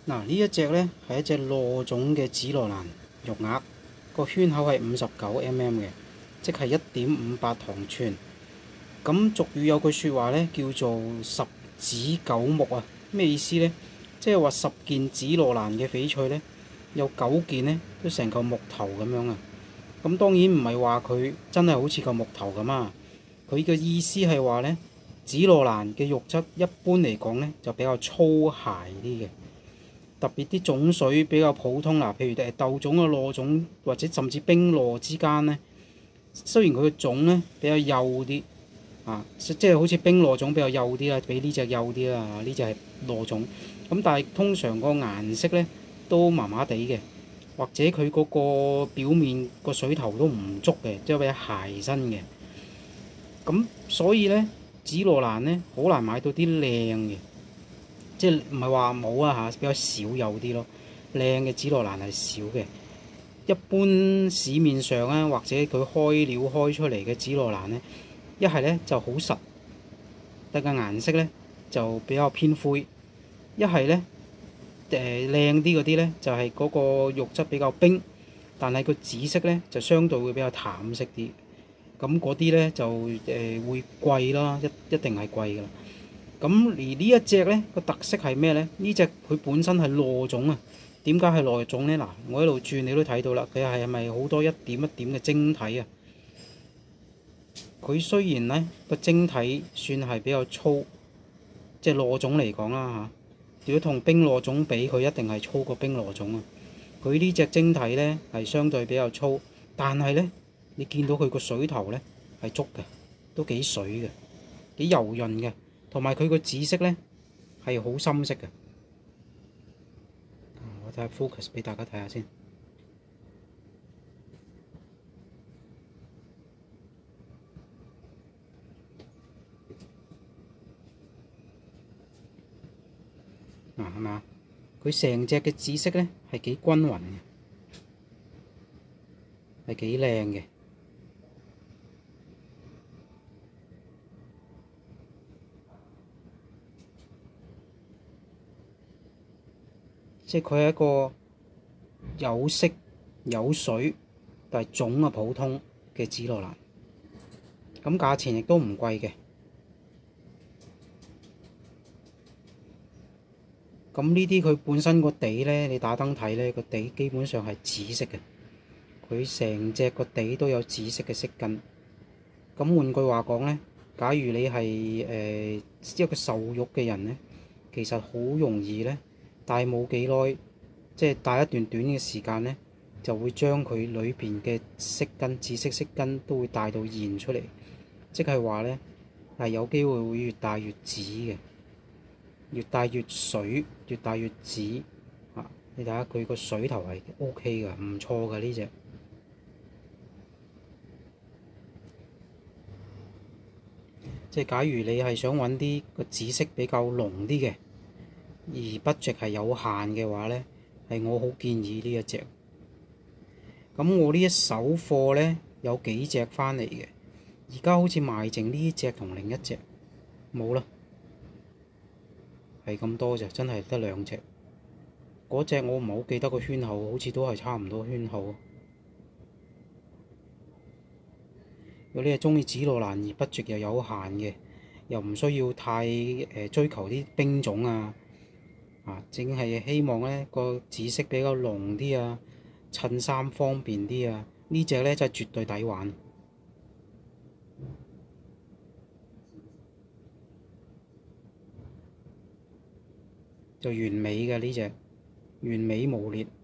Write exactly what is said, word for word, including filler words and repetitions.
嗱，呢一隻呢係一隻糯種嘅紫羅蘭肉鴨，個圈口係五十九 millimeter 嘅，即係一點五八糖寸。咁俗語有句説話呢，叫做十指九目啊，咩意思呢？即係話十件紫羅蘭嘅翡翠呢，有九件呢都成嚿木頭咁樣啊。咁當然唔係話佢真係好似嚿木頭咁啊，佢嘅意思係話呢，紫羅蘭嘅肉質一般嚟講呢就比較粗鞋啲嘅。特別啲種水比較普通嗱，譬如誒豆種嘅糯種或者甚至冰糯之間呢，雖然佢嘅種呢比較幼啲啊，即係好似冰糯種比較幼啲啦，比呢隻幼啲啦，呢隻係糯種。咁但係通常個顏色呢都麻麻地嘅，或者佢嗰個表面個水頭都唔足嘅，即係比較鞋身嘅。咁所以呢，紫羅蘭呢好難買到啲靚嘅。即係唔係話冇啊嚇，比較少有啲咯。靚嘅紫羅蘭係少嘅，一般市面上啊，或者佢開料開出嚟嘅紫羅蘭咧，一係咧就好實，但個顏色咧就比較偏灰；一係咧誒靚啲嗰啲咧，就係嗰個肉質比較冰，但係個紫色咧就相對會比較淡色啲。咁嗰啲咧就誒會貴啦，一一定係貴㗎啦。咁而呢一隻呢個特色係咩呢？呢隻佢本身係糯種啊。點解係糯種呢？嗱，我一路轉你都睇到啦，佢係咪好多一點一點嘅晶體啊？佢雖然呢個晶體算係比較粗，即係糯種嚟講啦嚇。如果同冰糯種比，佢一定係粗過冰糯種啊。佢呢隻晶體呢係相對比較粗，但係呢，你見到佢個水頭呢係足嘅，都幾水嘅，幾柔潤嘅。同埋佢個紫色呢係好深色嘅，我睇下 focus 俾大家睇下先。嗱係嘛？佢成隻嘅紫色呢係幾均勻嘅，係幾靚嘅。即係佢係一個有色有水，但係種啊普通嘅紫羅蘭。咁價錢亦都唔貴嘅。咁呢啲佢本身個底呢，你打燈睇呢，個底基本上係紫色嘅。佢成隻個底都有紫色嘅色根。咁換句話講呢，假如你係誒、呃、一個受肉嘅人呢，其實好容易呢。戴冇幾耐，即係戴一段短嘅時間呢，就會將佢裏邊嘅色根、紫色色根都會帶到現出嚟，即係話呢，係有機會會越戴越紫嘅，越戴越水，越戴越紫啊！你睇下佢個水頭係 O K 㗎，唔錯㗎呢隻。即係假如你係想揾啲個紫色比較濃啲嘅，而 budget 係有限嘅話呢，係我好建議呢一隻。咁我呢一手貨呢，有幾隻翻嚟嘅，而家好似賣剩呢隻同另一隻冇啦，係咁多隻，真係得兩隻。嗰隻我唔係好記得個圈口，好似都係差唔多圈口。如果你係中意紫羅蘭而 budget 又有限嘅，又唔需要太誒、呃、追求啲冰種啊。啊，淨係希望呢個紫色比較濃啲啊，襯衫方便啲啊，呢隻呢真係絕對抵玩，就完美嘅呢隻，完美無劣。